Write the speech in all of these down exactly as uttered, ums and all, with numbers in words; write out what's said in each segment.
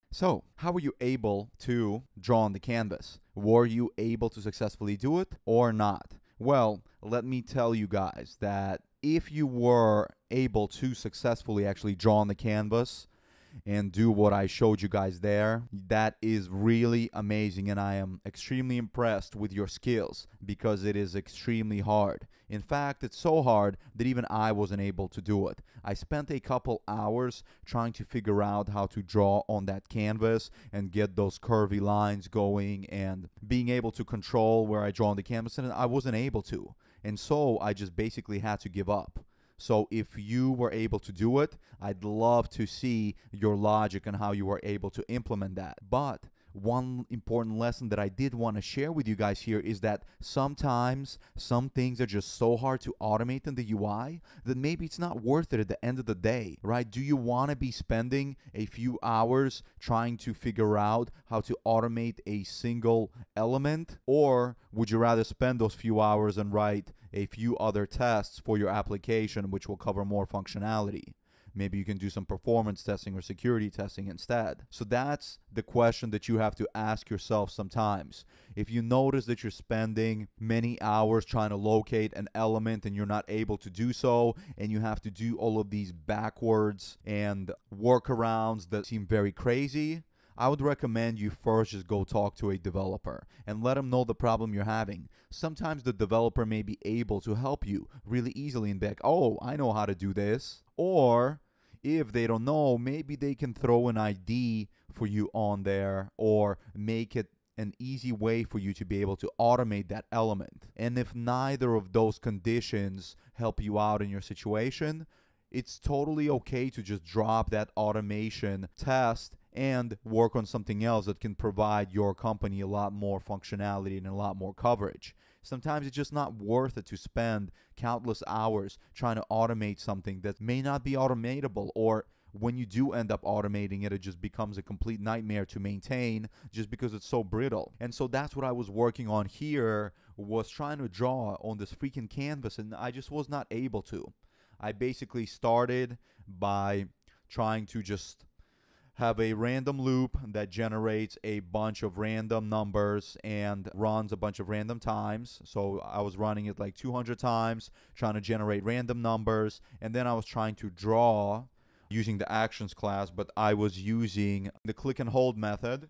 So, how were you able to draw on the canvas? Were you able to successfully do it or not? Well, let me tell you guys that if you were able to successfully actually draw on the canvas and do what I showed you guys there, that is really amazing, and I am extremely impressed with your skills because it is extremely hard. In fact, it's so hard that even I wasn't able to do it. I spent a couple hours trying to figure out how to draw on that canvas and get those curvy lines going and being able to control where I draw on the canvas, and I wasn't able to. And so I just basically had to give up. So if you were able to do it, I'd love to see your logic and how you were able to implement that. But one important lesson that I did want to share with you guys here is that sometimes some things are just so hard to automate in the U I that maybe it's not worth it at the end of the day, right? Do you want to be spending a few hours trying to figure out how to automate a single element? Or would you rather spend those few hours and write a few other tests for your application, which will cover more functionality? Maybe you can do some performance testing or security testing instead. So that's the question that you have to ask yourself sometimes. If you notice that you're spending many hours trying to locate an element and you're not able to do so, and you have to do all of these backwards and workarounds that seem very crazy, I would recommend you first just go talk to a developer and let them know the problem you're having. Sometimes the developer may be able to help you really easily and be like, oh, I know how to do this. Or if they don't know, maybe they can throw an I D for you on there or make it an easy way for you to be able to automate that element. And if neither of those conditions help you out in your situation, it's totally okay to just drop that automation test and work on something else that can provide your company a lot more functionality and a lot more coverage. Sometimes it's just not worth it to spend countless hours trying to automate something that may not be automatable, or when you do end up automating it, it just becomes a complete nightmare to maintain just because it's so brittle. And so that's what I was working on here, was trying to draw on this freaking canvas, and I just was not able to. I basically started by trying to just have a random loop that generates a bunch of random numbers and runs a bunch of random times. So I was running it like two hundred times, trying to generate random numbers, and then I was trying to draw using the actions class, but I was using the click and hold method,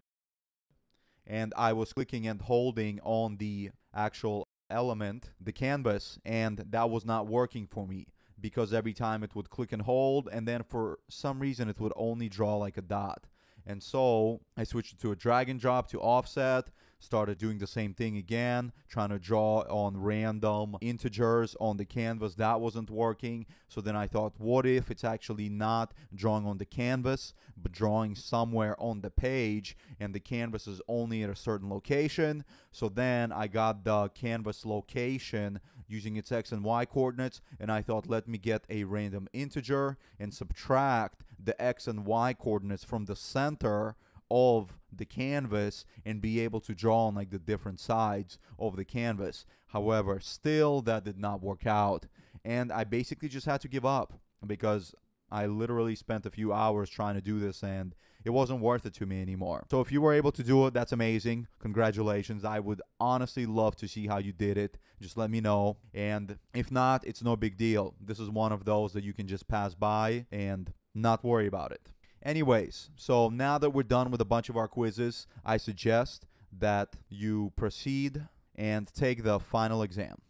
and I was clicking and holding on the actual element, the canvas, and that was not working for me, because every time it would click and hold, and then for some reason it would only draw like a dot. And so I switched it to a drag and drop to offset, started doing the same thing again, trying to draw on random integers on the canvas. That wasn't working. So then I thought, what if it's actually not drawing on the canvas, but drawing somewhere on the page, and the canvas is only at a certain location? So then I got the canvas location using its x and y coordinates, and I thought, let me get a random integer and subtract the x and y coordinates from the center of the canvas and be able to draw on like the different sides of the canvas. However, still that did not work out, and I basically just had to give up because I literally spent a few hours trying to do this and it wasn't worth it to me anymore. So if you were able to do it, that's amazing. Congratulations. I would honestly love to see how you did it. Just let me know. And if not, it's no big deal. This is one of those that you can just pass by and not worry about it. Anyways, so now that we're done with a bunch of our quizzes, I suggest that you proceed and take the final exam.